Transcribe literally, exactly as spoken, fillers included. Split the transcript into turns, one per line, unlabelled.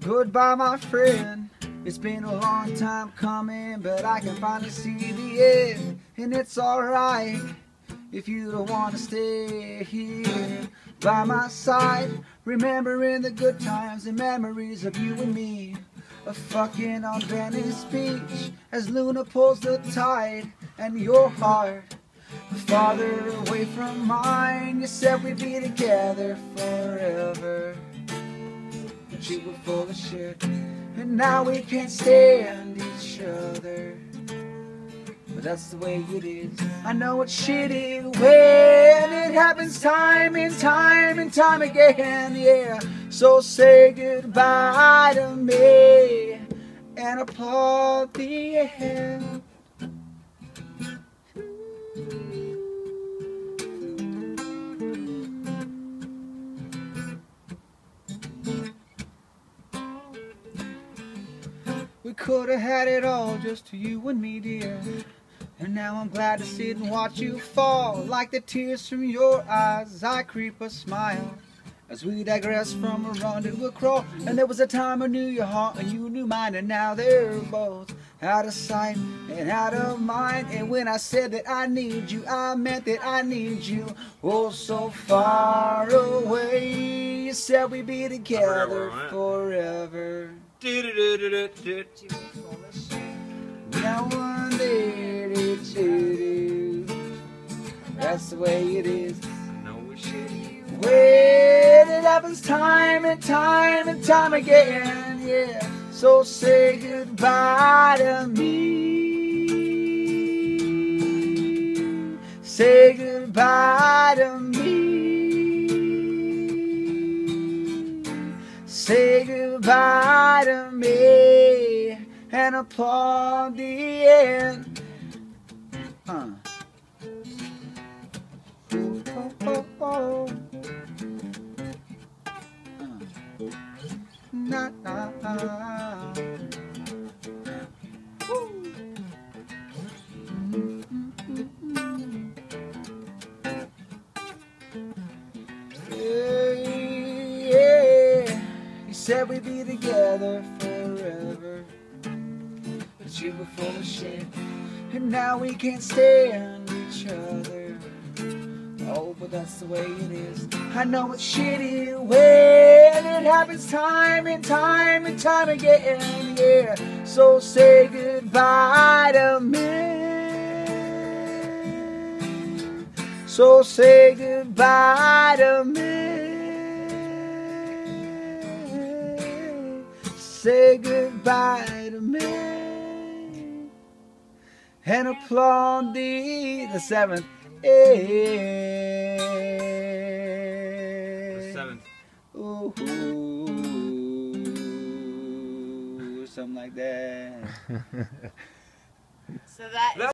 Goodbye, my friend. It's been a long time coming, but I can finally see the end. And it's alright if you don't want to stay here by my side, remembering the good times and memories of you and me. A fucking on Venice Beach as Luna pulls the tide, and your heart farther away from mine. You said we'd be together forever, but you were full of shit, and now we can't stand each other. But that's the way it is. I know it's shitty when it happens time and time and time again, yeah. So say goodbye to me and applaud the end. We could have had it all, just you and me, dear. And now I'm glad to sit and watch you fall. Like the tears from your eyes, I creep a smile as we digress from a run to a crawl. And there was a time I knew your heart and you knew mine, and now they're both out of sight and out of mind. And when I said that I need you, I meant that I need you. Oh, so far away. You said we'd be together forever. Now one day, do, do, do. That's the way it is. When it happens time and time and time again, yeah. So say goodbye to me. Say goodbye to me. Say goodbye to me and applaud the end. Huh. Oh, oh, oh. Uh. Nah, nah, nah. Woo. Mm, mm, mm, mm. Yeah, yeah. You said we'd be together forever, but you were full of shit, and now we can't stand each other. Oh, but that's the way it is. I know it's shitty when it happens time and time and time again, yeah. So say goodbye to me. So say goodbye to me. Say goodbye to me and applaud the the seventh. Hey.
The seventh.
Ooh, something like that.
So that.